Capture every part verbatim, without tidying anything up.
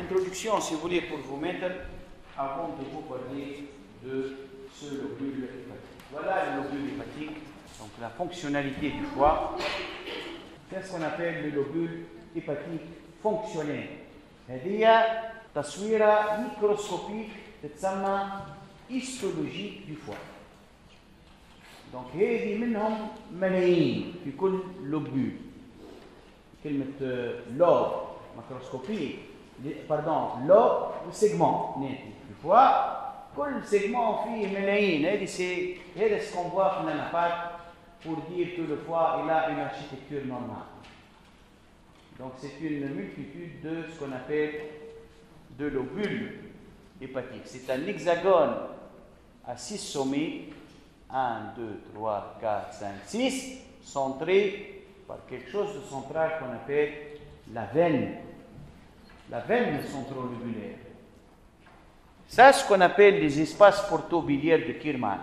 introduction, si vous voulez, pour vous mettre, avant de vous parler de ce lobule hépatique. Voilà le lobule hépatique, donc la fonctionnalité du foie. Qu'est-ce qu'on appelle le lobule hépatique fonctionnel? هذه تصويرة ميكروسكوبيك تتسمى histologique du foie. donc هذه منهم ملايين في كل لوبول. كلمة لوب ميكروسكوبيك باردون لوب وسيجمون ناتي في الفوا كل سيجمون فيه ملايين. هذه سي هذا سكون فوا في الانابات pour dire que le foie il a une architecture normale. Donc c'est une multitude de ce qu'on appelle de lobules hépatiques. C'est un hexagone à six sommets, un, deux, trois, quatre, cinq, six, centré par quelque chose de central qu'on appelle la veine. La veine centrolobulaire. Ça, c'est ce qu'on appelle les espaces porto-biliaires de Kirman.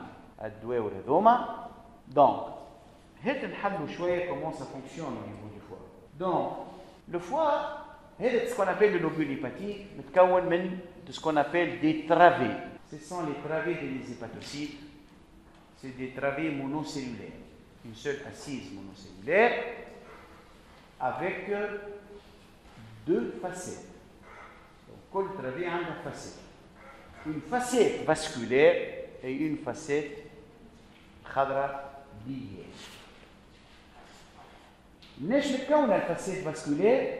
Donc, comment ça fonctionne au niveau du foie. Donc, le foie, c'est ce qu'on appelle le lobule hépatique, de ce qu'on appelle des travées. Ce sont les travées des hépatocytes. C'est des travées monocellulaires. Une seule assise monocellulaire avec deux facettes. Donc, chaque travée a une facette. Une facette vasculaire et une facette khadra biliaire. نيش نتكون الفاسيت فاسكولير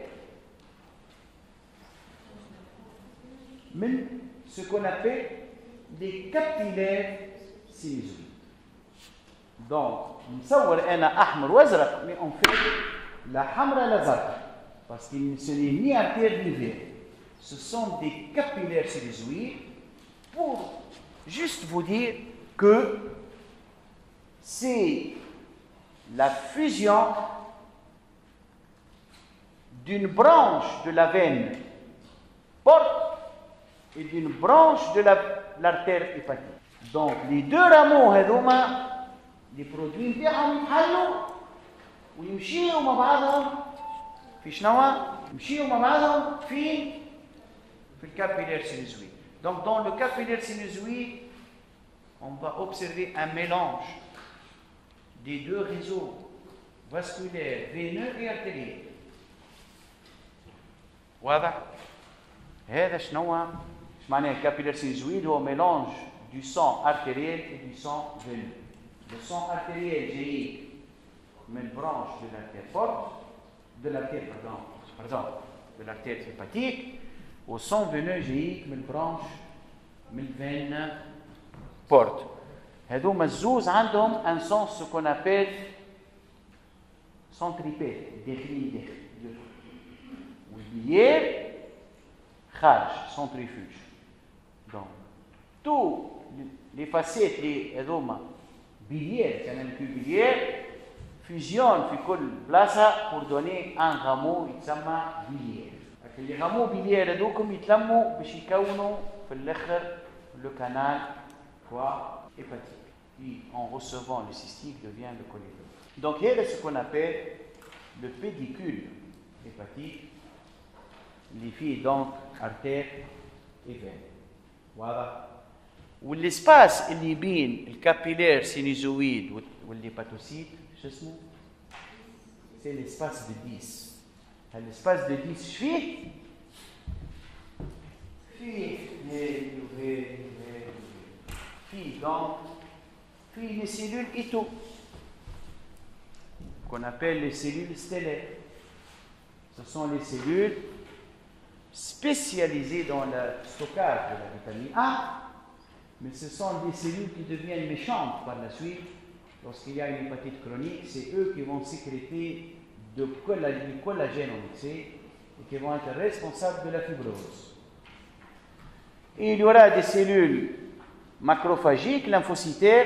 من ce qu'on appelle des capillaires sinusoïdes. donc نصور انا احمر وازرق mais en fait la حمراء لا زرقاء parce que ce n'est ni artère ni veine. Ce sont des capillaires sinusoïdes pour juste vous dire que c'est la fusion d'une branche de la veine porte et d'une branche de l'artère hépatique. Donc les deux rameaux هذوما les produits نتاعهم يتحلوا ويمشيوا مع بعضهم في شنو؟ يمشيوا مع بعضهم في في الكابيلير sinusoïde. Donc dans le capillaire sinusoïde, on va observer un mélange des deux réseaux vasculaires, veineux et artériels. واضح؟ هذا شنو؟ ايش معناه الكابيلير سينوزويد؟ هو ميلانج du sang artériel et du sang veineux. Le sang artériel جاي من branche de l'artère forte, de l'artère pardon, pardon, de l'artère hépatique, au sang veineux جاي من branche من veine porte. هذوما الزوز عندهم un sens ce qu'on appelle centripète, داخلي داخل. Biliaire, خارج, centrifuge. Donc, tous les facettes, les هذوما biliaires, كان الكل biliaire, fusionnent في كل بلاصة pour donner un rameau يتسمى biliaire. Les rameaux biliaires هذوكم يتلموا باش يكونوا في الآخر le canal quoi hépatique qui en recevant le cystique devient le cholédone. Donc, il y a ce qu'on appelle le pédicule hépatique. اللي فيه دونك ارتير اي فين واضح. والاسباس اللي بين الكابيلير سينوزويد والهيباتوسيت شو اسمه؟ سي الاسباس دو ديس. هالاسباس دو ديس ايش فيه؟ فيه هذي وهذي وهذي فيه دونك فيه لي سيلول ايتو qu'on appelle les cellules stellaires. Ce sont les cellules spécialisées dans le stockage de la vitamine A, mais ce sont des cellules qui deviennent méchantes par la suite. Lorsqu'il y a une hépatite chronique, c'est eux qui vont sécréter de du collagène en excès et qui vont être responsables de la fibrose. Et il y aura des cellules macrophagiques, lymphocytaires,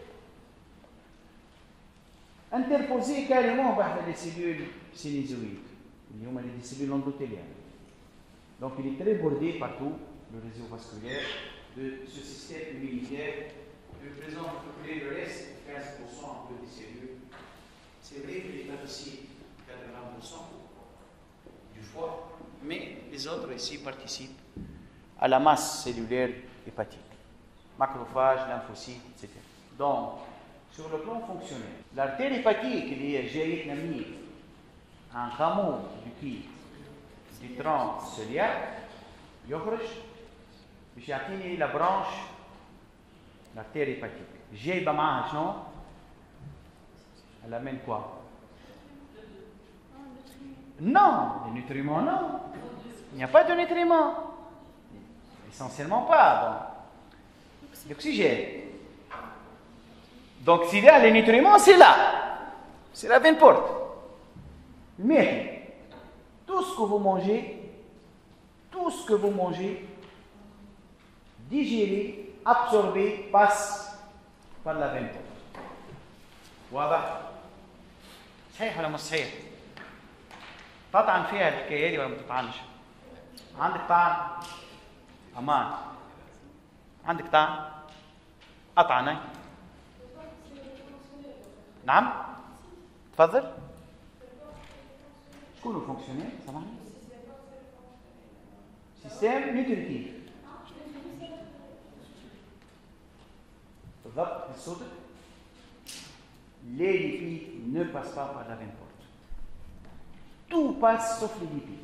interposées carrément par les cellules sinusoïdes. Il y a des cellules endothéliales. Donc il est très bordé partout, le réseau vasculaire, de ce système immunitaire qui représente à peu près le reste, quinze pour cent un peu des cellules. C'est vrai que l'hépatocyte, quatre-vingts pour cent du foie, mais les les autres ici participent à la masse cellulaire hépatique. Macrophages, lymphocytes, et cetera. Donc, sur le plan fonctionnel, l'artère hépatique اللي هي جايتنا منين؟ عن rameau du qui du tronc cœliaque يخرج باش يعطيني la branche l'artère hépatique. جايبه معاها شنو؟ Elle amène quoi? Non, les nutriments non. Il n'y a pas de nutriments. Essentiellement pas. Bon. L'oxygène. Donc s'il y a les nutriments, c'est là. C'est la veine porte. Mais tout ce que vous mangez, tout ce que vous mangez, digéré, absorbé, passe par la veine porte. واضح؟ صحيح ولا مش صحيح؟ تطعن فيها الحكايه دي ولا ما تطعنش؟ عندك طعن؟ امان عندك طعن؟ اطعن نعم؟ تفضل؟ شكون فونكسيونير؟ سامحني؟ سيستم نيوتريتيف بالضبط في صوتك. Les lipides ne passent pas par la veine porte. Tout passe sauf les lipides.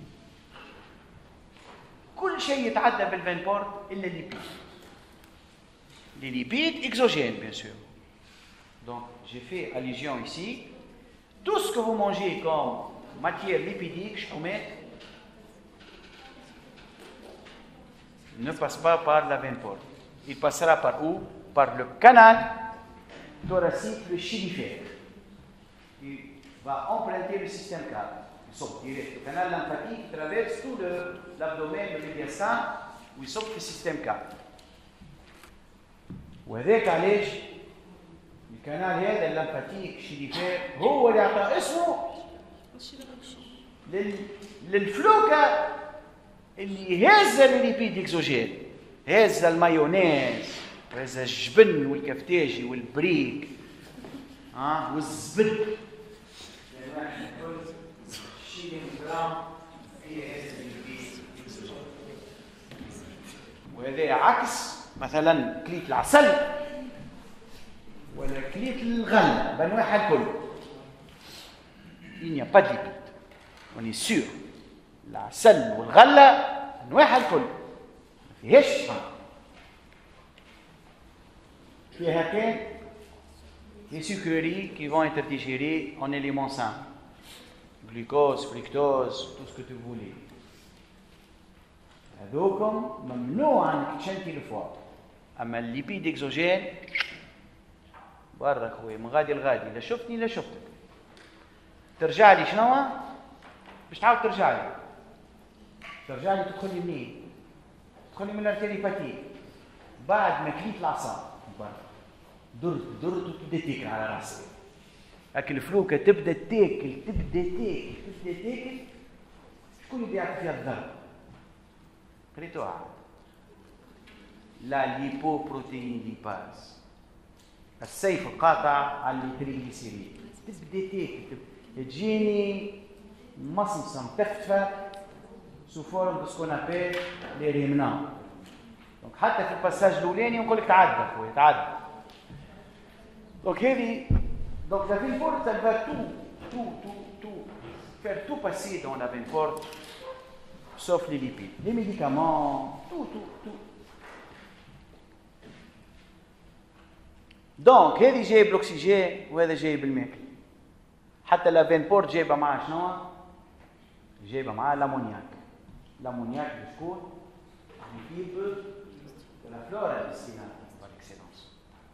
كل شيء يتعدى بالveine porte إلا les lipides. Les lipides exogènes, bien sûr. Donc, j'ai fait allusion ici. Tout ce que vous mangez comme matière lipidique, je promets, ne passe pas par la veine porte. Il passera par où? Par le canal thoracique, le chylifère. Il va emprunter le système quatre. Le canal lymphatique traverse tout l'abdomen, le médiastin, où il sort le système quatre. وهذاك علاش الكنال هذا الليمفاتيك شيليفير هو اللي عطى اسمه للفلوكه اللي هازه الليبيد اكزوجين، هازه المايونيز وهذا الجبن والكفتاجي والبريك ها والزبد وهذا عكس مثلا كليت العسل ولا كليت الغله بانواعها الكل. il n'y a pas de lipides. on est sûr العسل والغله انواعها الكل ما فيهاش فيها كان les sucreries qui vont être digérées en éléments sains, glucose, fructose, tout ce que tu voulais. هذوكم ممنوع انك تشنكي الفوار. اما الليبيد اكزوجين برا خويا من غادي لغادي، لا شفتني لا شفتك. ترجع لي شنو؟ باش تعاود ترجع لي. ترجع لي تدخل لي منين؟ تدخل لي من الارتيريباتيك. بعد ما كليت العصا برا. درت درت وتبدا تاكل على راسك. هاك الفلوكه تبدا تاكل تبدا تاكل تبدا تاكل. شكون اللي يعطي فيها الضرب؟ قريتوها. لا ليبوبروتين ليباز. السيف القاطع على التريغليسيريد. تبدا تاكل تجيني مصمصه متفتفه سو فورم دو سكون ابيل لي ريمنا. دونك حتى في الباساج الاولاني نقول لك تعدى خويا تعدى. Donc, donc la veine porte, elle va tout, tout, tout, tout, faire tout passer dans la veine porte, sauf les lipides, les médicaments, tout, tout, tout. Donc, هذه جايب الأكسجين وهذا جايب الماكل. حتى la veine porte جايبة معها شنو؟ جايبة معها l'amoniac. L'amoniac بشكون؟ يجيب de la flore intestinale par excellence.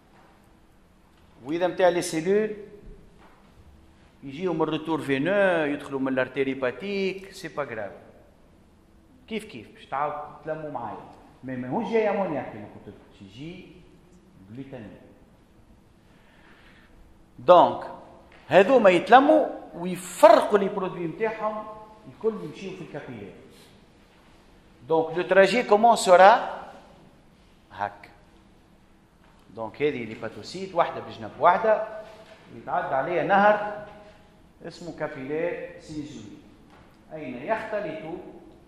واذا نتاع لي سيلول يجيهم الريتور فينو يدخلوا من الارتيريباتيك سي با غراف كيف كيف باش تعاود تلموا معايا مي ماهوش جاي امونياك كيما قلت لكم يجي جلوتامين. دونك هذوما يتلموا ويفرقوا لي برودوي نتاعهم الكل يمشيو في الكابيلار. دونك لو تراجي كومون سورا هاك. دونك هذه ليباتوسيت واحدة بجنب واحدة يتعدى عليها نهر اسمه كابيلار سينيزوي أين يختلط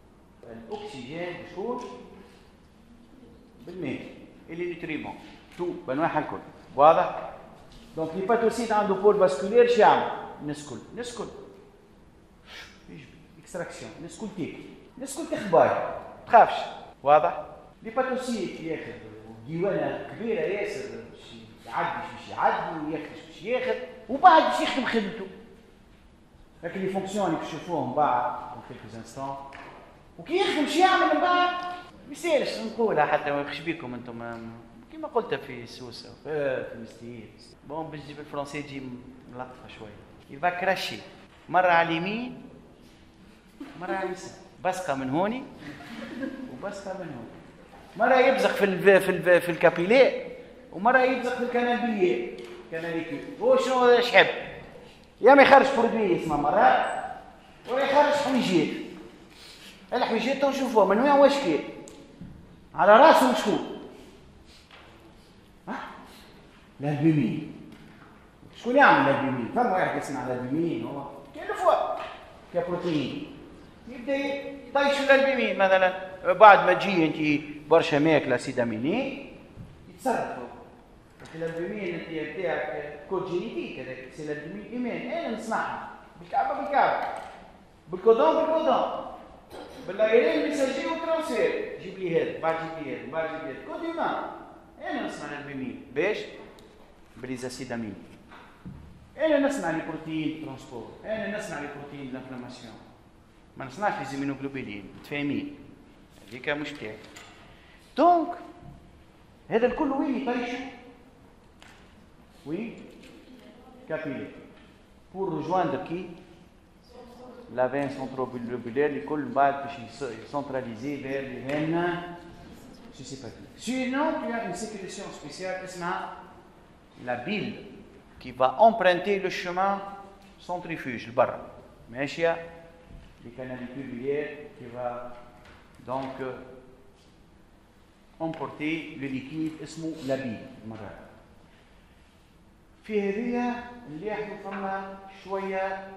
الاكسجين بشكون بالماء اللي نيوتريمون تو بانواعها الكل واضح. دونك ليباتوسيت عنده بول باسكولير شو يعمل؟ نسكل نسكل اكستراكسيون نسكل تيك نسكل تخباي تخافش واضح. ليباتوسيت ياخذ ديوانه كبيره ياسر باش يعدي باش يعدي وياخذ باش ياخذ وبعد باش يخدم خدمته. لكن لي فونكسيون اللي تشوفوهم بعد في كيلكو انستون وكي يخدم شو يعمل من بعد ما يسالش نقولها حتى ما يخش بيكم انتم كما قلت في سوسه في المستير بون باش تجيب الفرنسي تجي ملطفه شويه. يبقى كراشي مره على اليمين مره على اليسار بسقه من هوني وبسقه من هوني. مره يبزق في ال في ال في الكابيلي ومره يبزق في الكنالبيي كناليكي. هو شنو شحب يا ما يخرج برودوي اسمه مرات ولا يخرج حويجات. الحويجات تو نشوفوها من وين واش كاين على راسه شكون؟ ها؟ الالبومين. شكون يعمل الالبومين؟ فما واحد يسمع الالبومين هو كاين الفوا كبروتين يبدا يطيش الالبومين مثلا بعد ما تجي انت برشا ماكله سيداميني يتصرف. الالبومين انت نتاعك كود جينيتيك هذاك سي الالبومين ايمان انا نسمعها بالكعبه بالكعبه بالكودون بالكودون بالايرين ميساجي وترانسفير جيب لي هذا بعد جيب لي هذا بعد جيب لي هذا كود هيومان انا نسمع الالبومين باش بريزاسيد امين. انا نسمع لي بروتين ترانسبور انا نسمع لي بروتين لانفلاماسيون ما نسمعش لي زيمينوغلوبولين متفاهمين هذيك مش تاعي. دونك هذا الكل وين يطيشوا؟ وين؟ كابيلي pour rejoindre qui? La veine centrolobulaire الكل بعد باش يسنتراليزي vers les veines susceptibles. Sinon tu as une sécrétion spéciale اسمها la bile qui va emprunter le chemin centrifuge لبرا ماشيه les canalicules biliaires qui va donc emporter le liquide اسمه la bile مرات. في هذه اللي يحدث فما شويه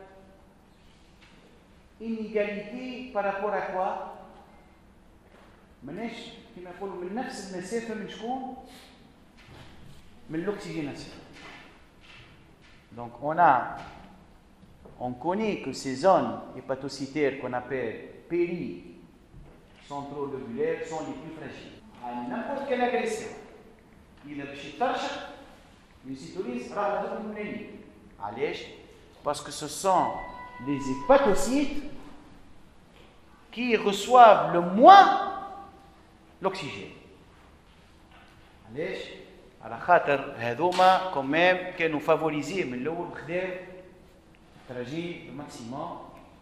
inégalité par rapport à quoi؟ ماناش كما نقولوا من نفس المسافه من شكون؟ من l'oxygénation. Donc on a on connaît que ces zones hépatocytaires qu'on appelle péri-centrolobulaires sont les plus fragiles. À n'importe quelle agression, il باش يترشح يسيتوليز راه هذوك المنين. علاش؟ Parce que ce sont les hépatocytes qui reçoivent le moins l'oxygène. علاش؟ على خاطر هذوما كومام كانوا فافوريزي من الاول خداو تراجي الماكسيموم.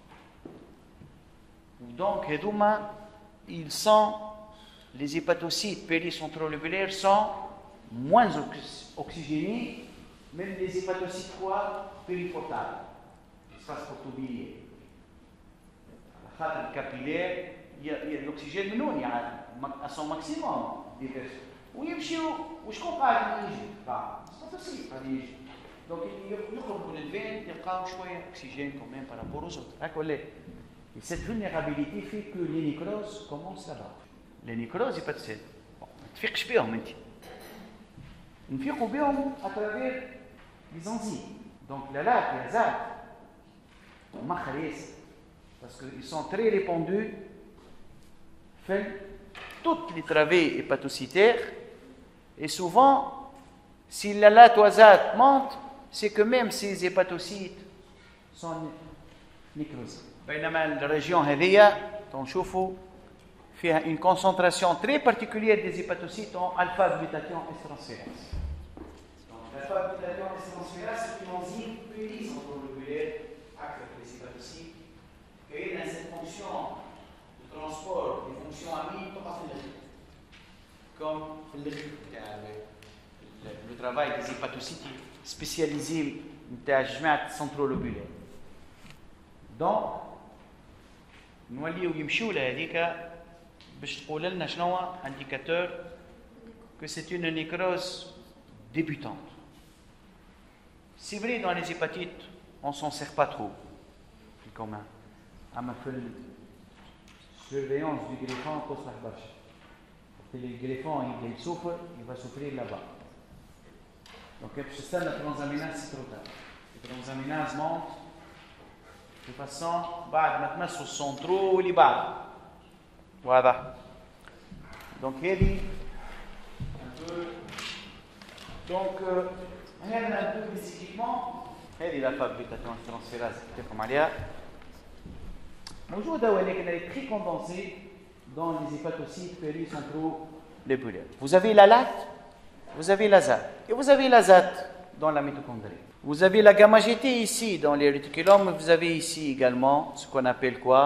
Donc هذوما ils sont les hépatocytes péricentrolobulaires sont moins oxygénés, même les hépatocytes quoi périportales. Espace portobilier. À la khâtre capillaire, il y a, il y a l'oxygène من هون يعني à son maximum diverse. ويمشيو وشكون قاعد يجي؟ قاعد. هيباتوسيت قاعد يجي. Donc يخرجوا من الفين يلقاو شويه oxygène quand même par rapport aux autres. هاك ولا؟ Et cette vulnérabilité fait que les nécroses commencent là-bas. Les nécroses hépatocytaires. Bon, ما تفيقش بهم انت. نفيقوا بهم à travers les enzymes. Donc la laque, les azates, parce qu'ils sont très répandus, font toutes les travées hépatocytaires, et souvent, si la latoisate monte, c'est que même ces hépatocytes sont nécrosés. بينما الريجيون هذه تنشوفوا فيها une concentration très particulière des hépatocytes en alpha-glutathion transférase. Donc l'alpha-glutathion transférase c'est une enzyme péricentrolobulaire active les hépatocytes qui a cette fonction de transport des fonctions amines comme le, le travail des hépatocytes spécialisé نتاع الجماعة centrolobulaire. Donc نوليو يمشيو لهذيك باش تقول لنا شنو indicateur que c'est une nécrose débutante. C'est vrai dans les hépatites on s'en sert pas trop في الكومان. أما في surveillance du greffon تصلح برشا. وقت اللي الجريفون يبدا يسوفر il va souffrir là-bas. Donc باش تستنى ترانزاميناز سي ترو تار. الترانزاميناز مونت de façon بعد ما تمسوا السونترو واللي بعد. واضح. Donc هذه un peu donc هنا un peu les équipements. هذه لا فابريكاسيون ترانسفيراز اللي قلت لكم عليها. موجودة ولكن elle est très condensée dans les hépatocytes péricentraux lobulaires. Vous avez la lacte, vous avez l'azate et vous avez l'azate dans la mitochondrie. Vous avez la gamma-G T ici dans les réticulomes, vous avez ici également ce qu'on appelle quoi?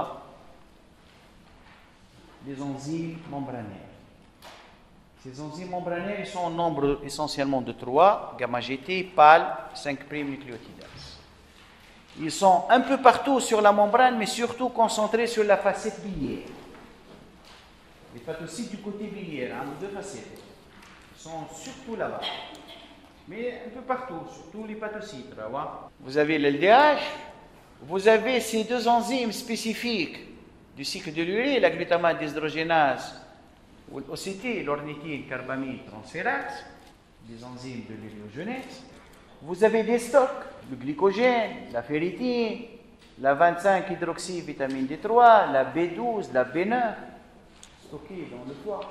Les enzymes membranaires. Ces enzymes membranaires ils sont en nombre essentiellement de trois, gamma-G T, P A L, cinq prime nucléotidase. Ils sont un peu partout sur la membrane, mais surtout concentrés sur la facette biliaire. Les hépatocytes du côté biliaire, hein, deux facettes, sont surtout là-bas. Mais un peu partout, surtout les hépatocytes. Vous avez l'L D H, vous avez ces deux enzymes spécifiques du cycle de l'urée, la glutamate déshdrogénase ou l'O C T, l'ornithine carbamide transférase, des enzymes de l'uréogenèse. Vous avez des stocks, le glycogène, la ferritine, la vingt-cinq hydroxyvitamine D trois, la B douze, la B neuf, stockés dans le foie.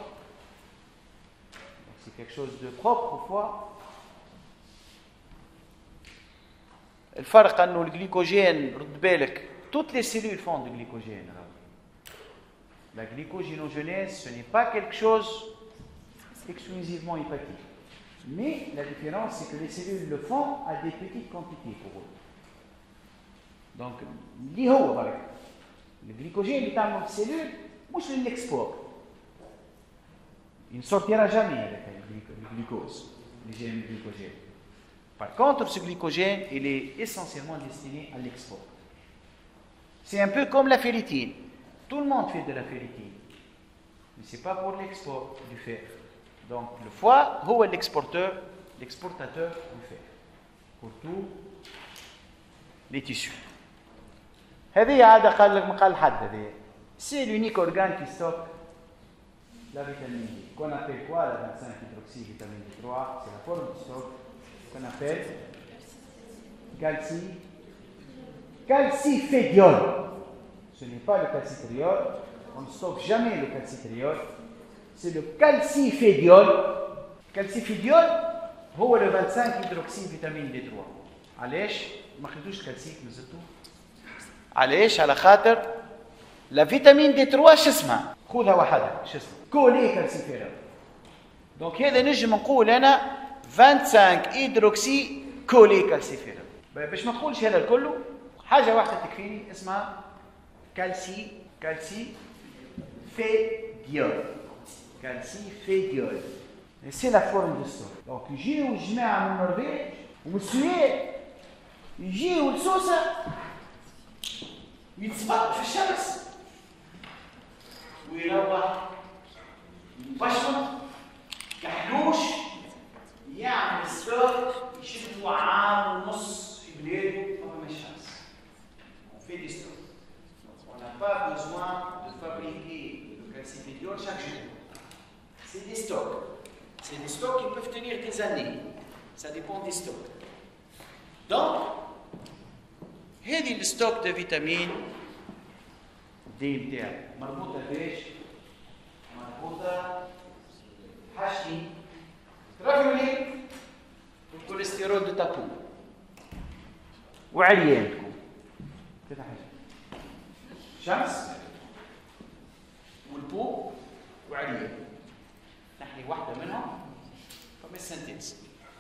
C'est quelque chose de propre au foie. الفرق انه الجليكوجين رد بالك toutes les cellules font du glycogène. La glycogénogenèse ce n'est pas quelque chose exclusivement hépatique. Mais la différence c'est que les cellules le font à des petites quantités pour eux. Donc اللي هو برك الجليكوجين اللي تعمل في السيلول مش للاكسبور. Il ne sortira jamais avec le glucose, le glycogène. Par contre, ce glycogène, il est essentiellement destiné à l'export. C'est un peu comme la ferritine. Tout le monde fait de la ferritine. Mais ce n'est pas pour l'export du fer. Donc, le foie, هو l'exporteur, l'exportateur du fer. Pour tous les tissus. هذه عادة قال لك مقال حد هذه. C'est l'unique organe qui stocke la vitamine D. Qu'on appelle quoi la vingt-cinq hydroxyvitamine D trois? C'est la forme de stock qu'on appelle calci, calcifédiol. Ce n'est pas le calcitriol, on ne stocke jamais le calcitriol, c'est le calcifédiol. Calcifédiol, c'est le vingt-cinq hydroxyvitamine D trois. علاش ما خدوش الكالسيك نزلتو؟ علاش؟ على خاطر لا فيتامين دي ثلاثة شو اسمها؟ خذها وحدها شو اسمها؟ كولي كالسيفيرول. دونك هذا نجم نقول انا vingt-cinq هيدروكسي كولي كالسيفيرول. باش ما نقولش هذا الكل حاجه واحده تكفيني اسمها كالسي كالسي فيديول. كالسي فيديول. سي لا فورم دو ستوك. دونك يجيو الجماعه من النرويج ومن السويد يجيو لسوسه يتسبق في الشمس ويروح يبشر كحلوش يعمل ستوك يشدوا عام ونص في بلاده قبل ما الشمس. On fait des stocks. On n'a pas besoin de fabriquer le calcifédiol chaque jour. C'est des stocks. C'est des stocks qui peuvent tenir des années. Ça dépend des stocks. Donc, هذه الستوك de vitamine D نتاعو مربوطة باش؟ مربوطة حاجتين ترافيولين والكوليسترول دو تابو وعريان تكون ثلاث حاجات شمس والبو وعريان نحكي واحدة منهم فما السنتيز.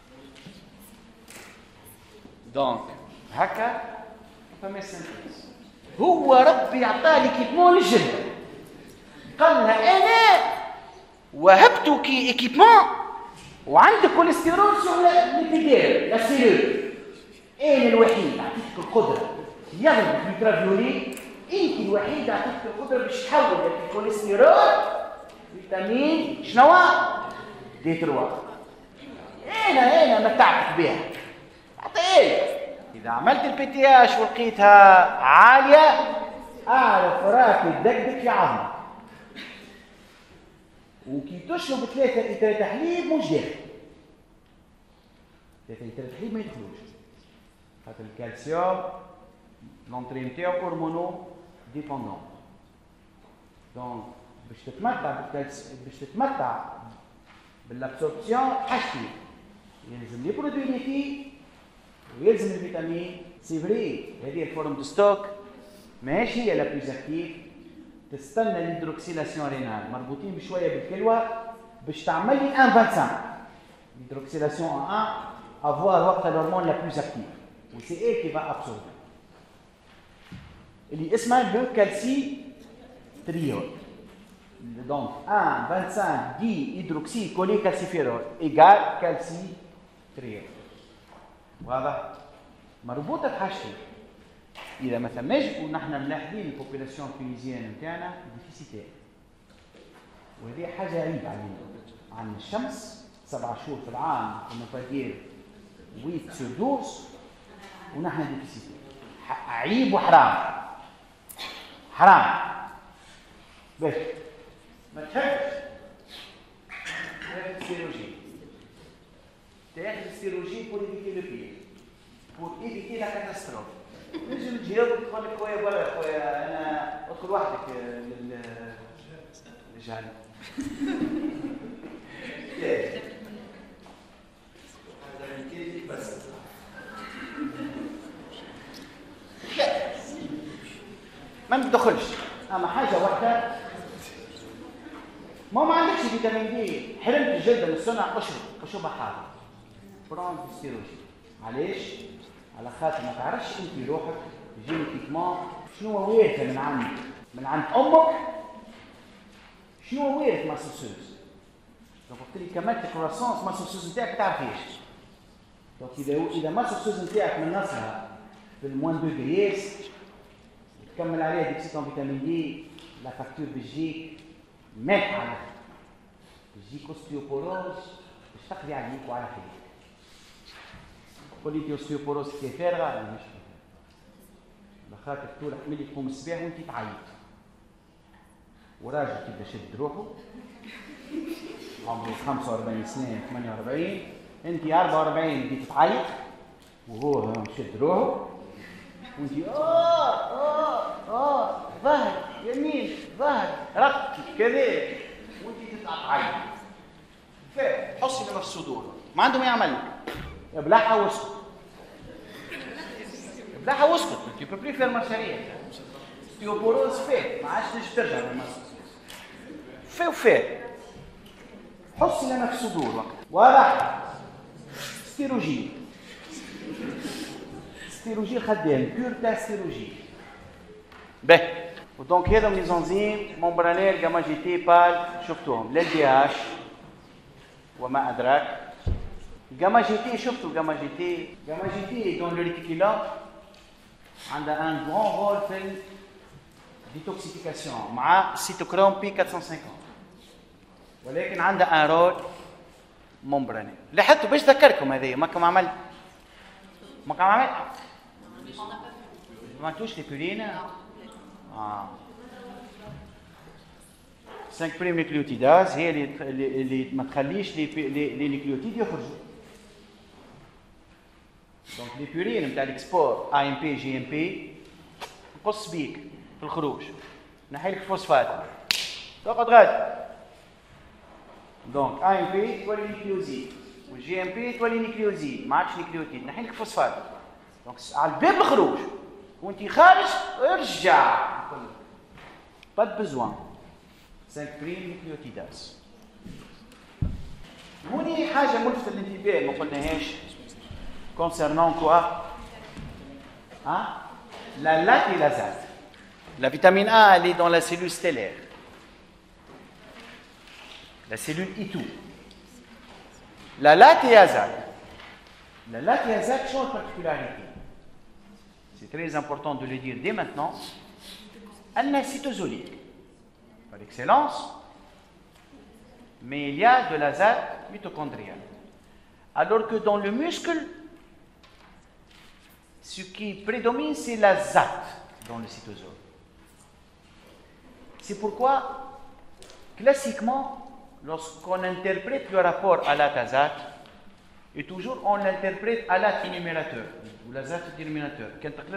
دونك هكا فما السنتيز. هو ربي عطالك ايكيبمون للجلد قال لها انا وهبتك ايكيبمون وعندك كوليسترول سور ليبيدير لا سيلول. انا الوحيد عطيتك القدره يغلب الترافيولين. انت الوحيد عطيتك القدره باش تحول الكوليسترول فيتامين شنو؟ دي ثلاثة. انا انا متعتك بها عطيت. إذا عملت البي تي اش ولقيتها عالية أعرف راك يدقدق في عظمك. وكي تشرب ثلاثة لتر حليب مش داخل. ثلاثة لتر حليب ما يدخلوش. خاطر الكالسيوم لونتري نتاعو هرمونو ديبوندون. دونك باش تتمتع بالكالسيوم باش تتمتع بالابسوربسيون حاجتين. يلزم لي برودوي ليكي ويلزم الفيتامين سي فري. هذه الفورم دو ستوك ماهيش هي لا بلوز اكتيف. تستنى الهيدروكسيلاسيون رينال مربوطين بشويه بالكلوه باش تعمل لي واحد فاصلة خمسة. الهيدروكسيلاسيون واحد افوار وقت الهرمون لا بلوز اكتيف وسي اي كي فا ابسوربي اللي اسمها لو كالسي تريول. دونك واحد فاصلة خمسة دي هيدروكسي كولي كالسيفيرول ايجال كالسي تريول. واضح؟ مربوطه بحاجتين. إذا ما ثماش ونحن ملاحظين البوبولاسيون تونيزيان نتاعنا ديفيسيتير. وهذه حاجة عيب علينا. عن الشمس سبع شهور في العام كنا فادير ويت سور دوز ونحن ديفيسيتير. عيب وحرام. حرام. باش ما تحبش تاخذ السيروجي. تاخذ السيروجي بور ايفيتي لو بير. بور ايفيتي لا كاتاستروف. نجم تجاوب تقول لك خويا برا يا خويا انا ادخل وحدك للجهنم. بس ما ندخلش. اما حاجه واحده ما ما عندكش فيتامين دي حرمت الجلد من الصنع اشرب اشربها حاره. برون السيروجي. علاش؟ على خاطر ما تعرفش انت روحك جينيتيكمون شنو هو وارثه من عندك من عند امك شنو هو وارث ماسوسوز. دونك وقت اللي كملت الكرواسونس ماسوسوز نتاعك ما تعرفيش. دونك اذا اذا ماسوسوز نتاعك من نصها في الموان دو غريس تكمل عليها ديكسيتون فيتامين دي لا فاكتور بيجيك مالحه على بيجيك اوستيوبوروز باش تقضي عليك وعلى خيرك. قول لي اوستيوبوروز كي فارغه ولا مش فارغه؟ لخاطر طول ملي تقوم الصباح وانت تعيط وراجل كيبدا يشد روحه عمره خمسة وأربعين سنه ثمانية وأربعين انت أربعة وأربعين بديت تعيط وهو يشد روحه وانت اه اه اه ظهر يمين ظهر رقبتي كذا وانت تتعيط. فاهم؟ حصي لما في الصدور ما عنده ما يعمل لك. ابلعها واسكت. ابلعها واسكت. Tu peux plus faire marche arrière. Osteoporose فات ما عادش تجي ترجع للمصر. في وفات. حصي لنا في الصدور وقت. واضح. ستيروجين. ستيروجين خدام كور تاع ستيروجين. باهي. ودونك هذا لي زونزيم مومبرانير جاما جي تي بال شفتوهم ال دي اش وما ادراك. جاما جي تي شفتوا جاما جي تي جاما جي تي دون لو ريتيكولوم عندها ان غران رول في الديتوكسيفيكاسيون مع السيتوكروم بي أربعمائة وخمسين ولكن عندها ان رول مومبرانير. لاحظتوا باش ذكركم هذه ما كم عمل ما كم عمل ما توش لي بولينا اه خمسة بريم نيوكليوتيداز هي اللي اللي ما تخليش لي لي نيوكليوتيد يخرجوا. دونك لي بورين نتاع الاكسبور اي ام بي جي ام بي نقص بيك في الخروج نحي لك الفوسفات تقعد غادي. دونك اي ام بي تولي نيوكليوزيد والجي ام بي تولي نيوكليوزيد ما عادش نيوكليوتيد نحي لك الفوسفات. دونك على الباب الخروج وانت خارج ارجع با بزوان خمسة بريم نيوكليوتيداز. هوني حاجه ملفتة للانتباه ما قلناهاش concernant quoi hein? La latérasate. La vitamine A, elle est dans la cellule stellaire. La cellule I deux. La latérasate. La latérasate, quelle est la particularité? C'est très important de le dire dès maintenant. Elle est cytosolique, par excellence, mais il y a de l'azate mitochondrial. Alors que dans le muscle, ce qui prédomine, c'est l'azate dans le cytosol. C'est pourquoi, classiquement, lorsqu'on interprète le rapport à l'atazat, et toujours on l'interprète à l'at numérateur, ou l'azat dénominateur.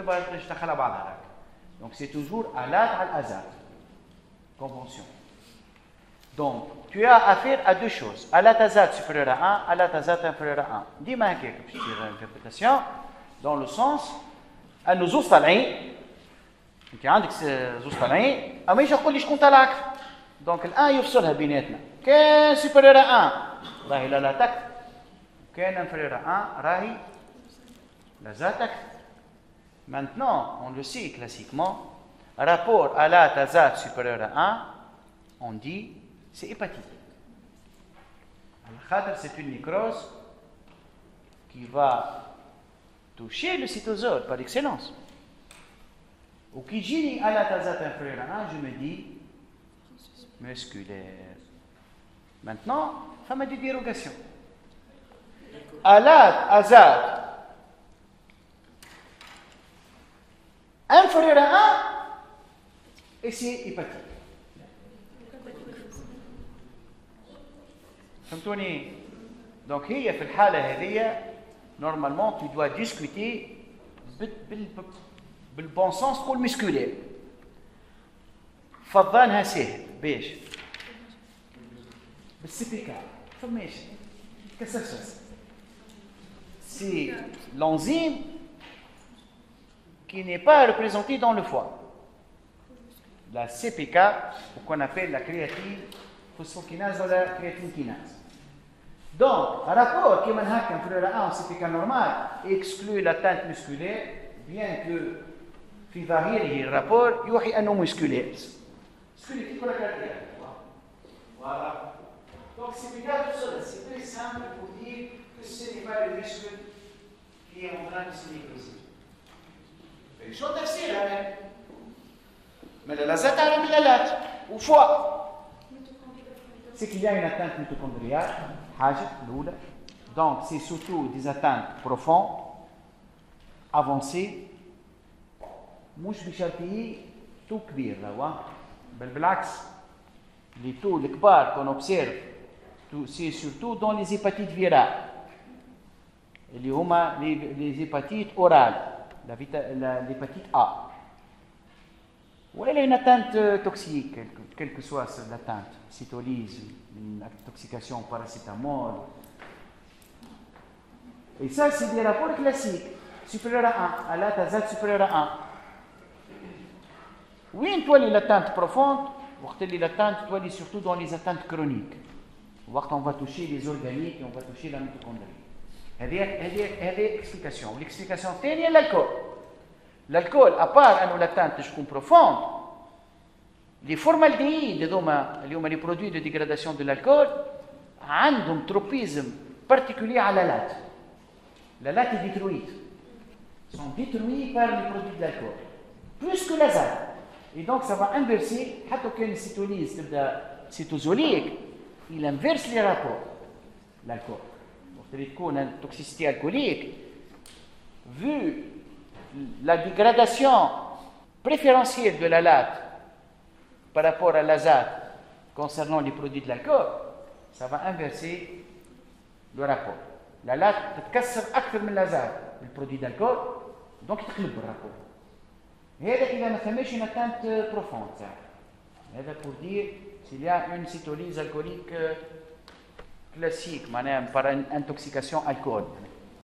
Donc c'est toujours à l'at à l'azat. Convention. Donc, tu as affaire à deux choses. À l'atazat supérieur à un, à l'atazat inférieur à un. Dis-moi quelque petite interprétation, dans le sens, à nos os tal'in, انت عندك زوج طالعين اما يجي يقول لي شكون طلع اكثر دونك الان يفصلها بيناتنا كان سوبيريور ان راهي لا لا تك كان انفيريور ان راهي لا زات maintenant on le sait classiquement rapport à la tazat supérieur à un on dit c'est hépatique al-khater c'est une nécrose qui va toucher le cytosol par excellence. Ou qui gêne à la tazat inférieure à un, je me dis musculaire. Maintenant, ça m'a des dérogations. À la tazat inférieure à un, et c'est hépatique. فهمتوني؟ Donc, هي في الحالة هذه normalement tu dois discuter بالبون سونس تقول مسكولير فضانها ساهل باش بالسيبيكا فماش كسرسس سي l'enzyme qui n'est pas représenté dans le foie la C P K ou qu'on appelle la créatine phosphokinase ou la créatine kinase. Donc un rapport qui est manqué entre le un C P K normal exclut l'atteinte musculaire bien que في ظاهره الرابور يوحي انه مسكولير مسكولير ولا كارdiaque voilà donc c'est bien tout ça c'est très simple pour dire que ce n'est pas le muscle qui est en train de se nécroser شو تفسير هذا mais la lazat على ملالات وفوا c'est qu'il y a une atteinte mitochondriale حاجه الاولى donc c'est surtout des atteintes profondes avancées مش بشرطيه تو كبير راهو بل بالعكس لي تو الكبار كون اوبسيرف سي سورتو دون لي زيباتيت فيرال اللي هما لي زيباتيت اورال l'hépatite A ولا une atteinte toxique quelle que soit l'atteinte cytolyse une intoxication paracétamol et ça c'est des rapports classiques supérieur à un à la tazat supérieur à un. وين تولي l'atteinte profonde وقت اللي l'atteinte تولي surtout dans les atteintes chroniques وقت on va toucher les organiques et on va toucher la mitochondrie هذه هذه هذه explication l'explication الثانيه l'alcool l'alcool à part انه l'atteinte تكون profonde les formaldéhydes هذوما اللي هما les produits de dégradation de l'alcool عندهم tropisme particulier على la late la late est détruite sont détruits par les produits de l'alcool plus que l'azote. Et donc ça va inverser, حتى كان السيتوليز تبدا سيتوزوليك il inverse les rapports l'alcool. وقت اللي تكون التوكسيسيتي alcoolique vu la dégradation préférentielle de la late par rapport à l'azote concernant les produits de l'alcool ça va inverser le rapport. La late تتكسر أكثر من l'azote البرودوي d'alcool donc يتقلب الرابور. هذا إذا ما ثماش une atteinte profonde. هذا pour dire s'il y a une cytolyse alcoolique classique معناها par une intoxication alcool.